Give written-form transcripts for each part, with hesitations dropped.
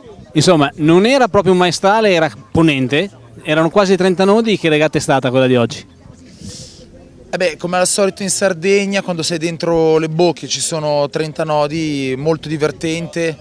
Insomma, non era proprio un maestrale, era ponente, erano quasi 30 nodi. Che regata è stata quella di oggi? Come al solito in Sardegna, quando sei dentro le bocche ci sono 30 nodi, molto divertente.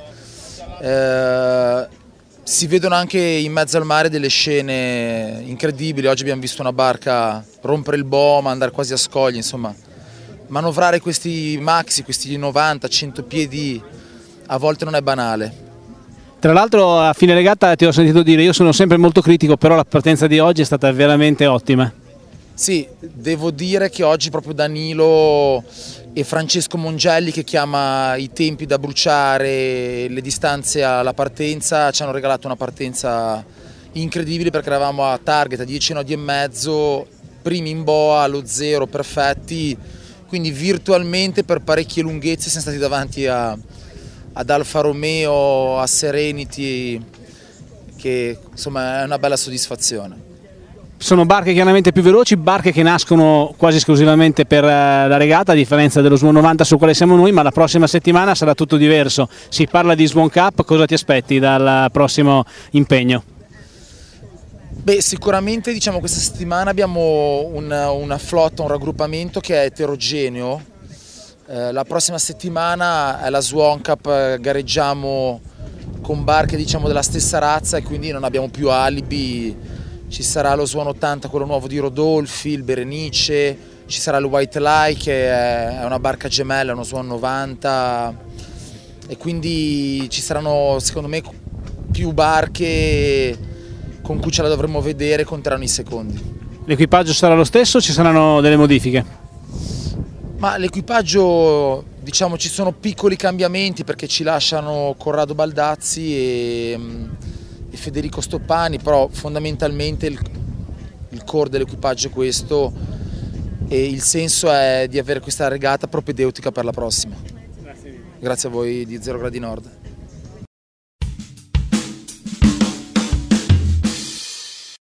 Si vedono anche in mezzo al mare delle scene incredibili. Oggi abbiamo visto una barca rompere il boom, andare quasi a scogli, insomma. Manovrare questi maxi, questi 90-100 piedi a volte non è banale. Tra l'altro a fine regata ti ho sentito dire, io sono sempre molto critico, però la partenza di oggi è stata veramente ottima. Sì, devo dire che oggi proprio Danilo e Francesco Mongelli, che chiama i tempi da bruciare, le distanze alla partenza, ci hanno regalato una partenza incredibile, perché eravamo a target a 10 nodi e mezzo, primi in boa, allo zero, perfetti, quindi virtualmente per parecchie lunghezze siamo stati davanti ad Alfa Romeo, a Serenity, che insomma è una bella soddisfazione. Sono barche chiaramente più veloci, barche che nascono quasi esclusivamente per la regata, a differenza dello Swan 90 sul quale siamo noi, ma la prossima settimana sarà tutto diverso. Si parla di Swan Cup, cosa ti aspetti dal prossimo impegno? Sicuramente questa settimana abbiamo una flotta, un raggruppamento che è eterogeneo. La prossima settimana è la Swan Cup, gareggiamo con barche della stessa razza e quindi non abbiamo più alibi. Ci sarà lo Swan 80, quello nuovo di Rodolfi, il Berenice, ci sarà il White Lie che è una barca gemella, uno Swan 90, e quindi ci saranno secondo me più barche con cui ce la dovremmo vedere, conteranno i secondi. L'equipaggio sarà lo stesso o ci saranno delle modifiche? Ma l'equipaggio, ci sono piccoli cambiamenti perché ci lasciano Corrado Baldazzi e Federico Stoppani, però fondamentalmente il core dell'equipaggio è questo e il senso è di avere questa regata propedeutica per la prossima. Grazie a voi di Zero Gradi Nord.